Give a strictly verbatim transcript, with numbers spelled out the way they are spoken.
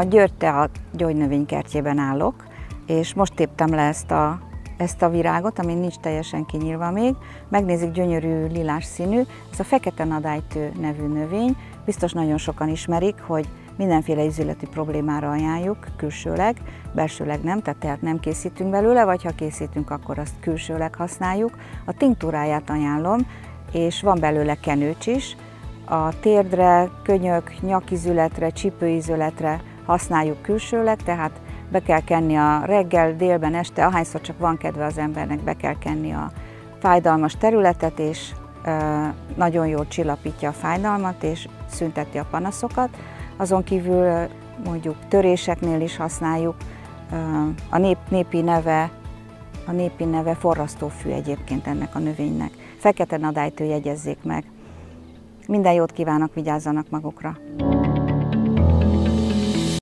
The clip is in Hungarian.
A Györte gyógynövénykertjében állok, és most téptem le ezt a, ezt a virágot, ami nincs teljesen kinyílva még. Megnézik, gyönyörű lilás színű. Ez a fekete nadálytő nevű növény. Biztos nagyon sokan ismerik, hogy mindenféle ízületi problémára ajánljuk, külsőleg, belsőleg nem, tehát, tehát nem készítünk belőle, vagy ha készítünk, akkor azt külsőleg használjuk. A tinktúráját ajánlom, és van belőle kenőcs is. A térdre, könyök, nyakizületre, csípőizületre használjuk külsőleg, tehát be kell kenni a reggel, délben, este, ahányszor csak van kedve az embernek, be kell kenni a fájdalmas területet, és e, nagyon jól csillapítja a fájdalmat, és szünteti a panaszokat. Azon kívül mondjuk töréseknél is használjuk. A nép, népi neve, a népi neve forrasztófű egyébként ennek a növénynek. Fekete nadálytő, jegyezzék meg. Minden jót kívánok, vigyázzanak magukra!